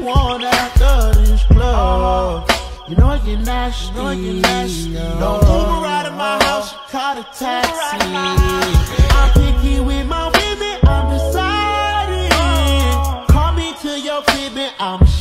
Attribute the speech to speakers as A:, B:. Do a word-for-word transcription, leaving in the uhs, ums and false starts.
A: one after this club. You know I get nasty, you know I get nasty. Don't Uber right at my house, call a taxi. I'm picky with my women, I'm deciding. Call me to your crib and I'm